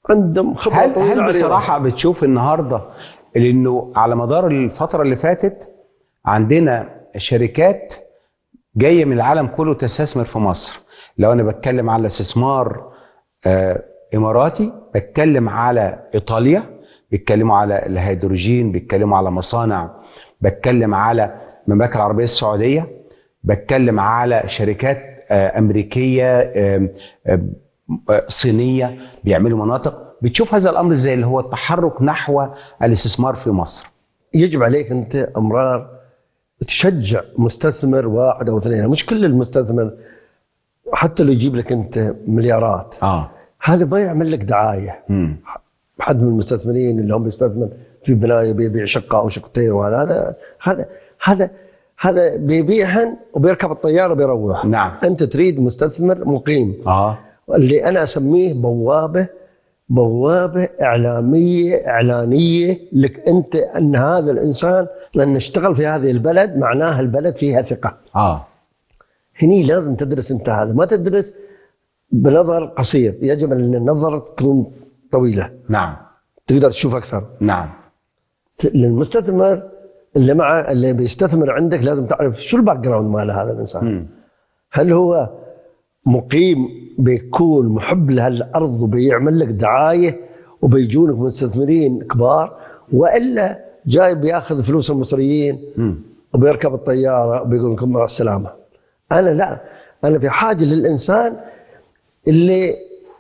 عندهم خبره طويله. هل بصراحه بتشوف النهارده لانه على مدار الفتره اللي فاتت عندنا شركات جايه من العالم كله تستثمر في مصر؟ لو انا بتكلم على استثمار اماراتي، بتكلم على ايطاليا، بيتكلموا على الهيدروجين، بيتكلموا على مصانع، بتكلم على المملكه العربيه السعوديه، بتكلم على شركات امريكيه صينيه بيعملوا مناطق. بتشوف هذا الامر ازاي اللي هو التحرك نحو الاستثمار في مصر؟ يجب عليك انت امرار تشجع مستثمر واحد او اثنين، مش كل المستثمر حتى لو يجيب لك انت مليارات هذا ما يعمل لك دعايه. حد من المستثمرين اللي هم بيستثمر في بنايه بيبيع شقه او شقتين، وهذا هذا بيبيعهن وبيركب الطياره وبيروح. نعم. انت تريد مستثمر مقيم. اللي انا اسميه بوابه اعلانيه لك انت، ان هذا الانسان لان اشتغل في هذه البلد معناها البلد فيها ثقه. هني لازم تدرس انت هذا، ما تدرس بنظر قصير، يجب ان النظر تكون طويله. نعم. تقدر تشوف اكثر. نعم. للمستثمر اللي معه اللي بيستثمر عندك لازم تعرف شو الباك جراوند مال هذا الانسان. هل هو مقيم بيكون محب لهالارض وبيعمل لك دعايه وبيجونك مستثمرين كبار، والا جاي بياخذ فلوس المصريين وبيركب الطياره وبيقول لكم مع السلامه؟ انا لا، انا في حاجه للانسان اللي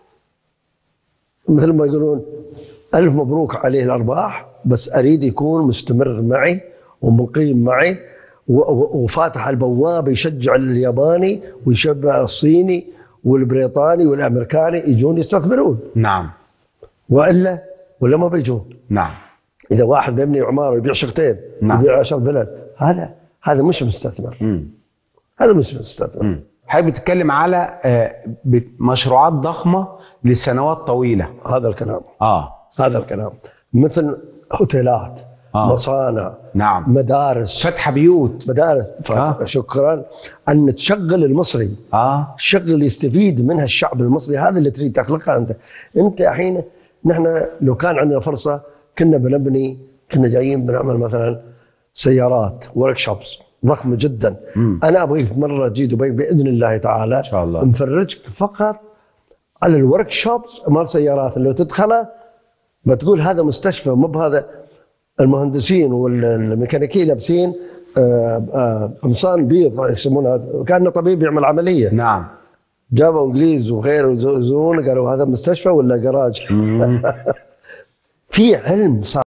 مثل ما يقولون الف مبروك عليه الارباح، بس اريد يكون مستمر معي ومقيم معي وفاتح البوابه، يشجع الياباني ويشجع الصيني والبريطاني والامريكاني يجون يستثمرون. نعم. ولا ما بيجون. نعم. اذا واحد بيبني عماره ويبيع شقتين يبيع 10 فلل، هذا مش مستثمر. هذا مش مستثمر. حضرتك بتتكلم على مشروعات ضخمه لسنوات طويله. هذا الكلام. هذا الكلام مثل اوتيلات، مصانع، نعم، مدارس، فتح بيوت، مدارس. شكرا. ان تشغل المصري، شغل يستفيد منها الشعب المصري، هذا اللي تريد تخلقها انت الحين. نحن لو كان عندنا فرصه كنا جايين بنعمل مثلا سيارات ورك شوبس ضخمه جدا. انا ابغيك مره تجي دبي باذن الله تعالى ان شاء الله، نفرجك فقط على الورك شوبس مال سيارات. لو تدخله بتقول هذا مستشفى، مو بهذا المهندسين والميكانيكيين لابسين قمصان بيض يسمونها، كانه طبيب يعمل عمليه. نعم. جابوا انجليز وغيره وزون قالوا هذا مستشفى ولا جراج. في علم صار.